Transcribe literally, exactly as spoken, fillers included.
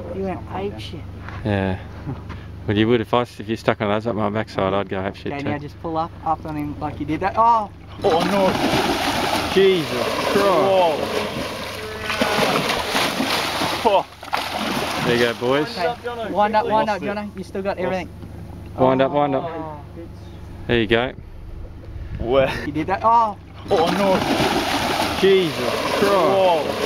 You went ape shit. Yeah. Well, you would if I if you stuck on us up my backside, I'd go ape shit Okay, too. now just pull up, up on him like you did that. Oh! Oh no! Jesus Christ! Oh. There you go, boys. Okay. Wind up, wind up, Jono. You still got everything. Wind up, wind up. Oh. There you go. Where? You did that. Oh! Oh no! Jesus Christ! Whoa.